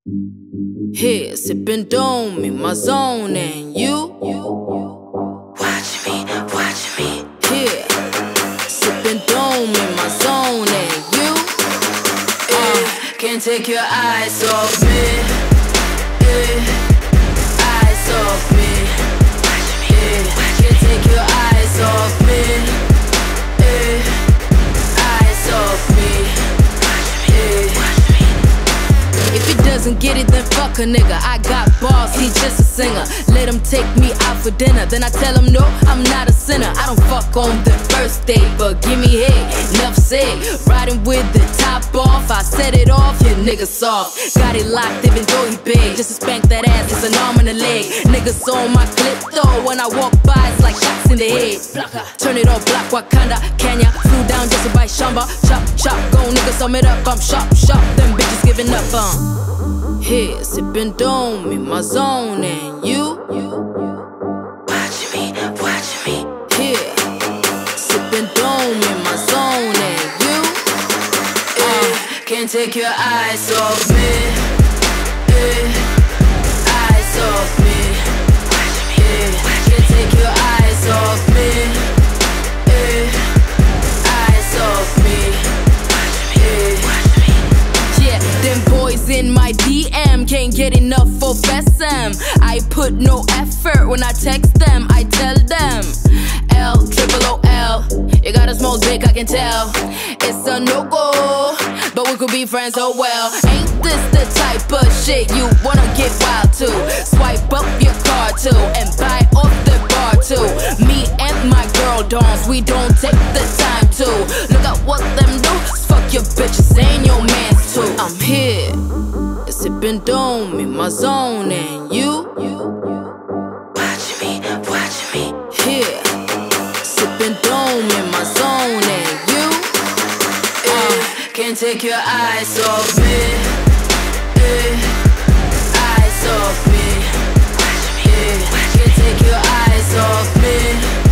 Here, sipping dome in my zone, and you watching me. Here, sipping dome in my zone, and you can't take your eyes off me. Eyes off me. Can't take your eyes off me. Eyes off me. If he doesn't get it, then fuck a nigga. I got balls, he just a singer. Let him take me out for dinner. Then I tell him no, I'm not a sinner. I don't fuck on the first date, but give me head, enough said. Riding with the top off, I set it off, your nigga soft. Got it locked even though he big. Just to spank that ass, it's an arm and a leg. Niggas on my clip though, when I walk by it's like shots in the head. Turn it off, block Wakanda, Kenya. Flew down just to buy Shamba. Chop, chop, go nigga, sum it up. I'm sharp, sharp, them bitches giving up. Here, sipping dome in my zone, and you watching me. Here, sipping dome in my zone, and you can't take your eyes off me. Eyes off me. Can't take your eyes off me. Eyes off me. Yeah, them boys in my DM can't get enough of SM. I put no effort when I text them. I tell them L-triple-O-L. You got a small dick, I can tell. It's a no-go, but we could be friends, oh well. Ain't this the type of shit you wanna get wild to? Swipe up your card too, and buy off the bar too. Me and my girl dons, we don't take the time to look at what them do. Fuck your bitches, ain't your mans too. I'm here, sipping dome in my zone, and you watching me. Here, sipping dome in my zone, and you can't take your eyes off me. Eyes off me. Can't take your eyes off me.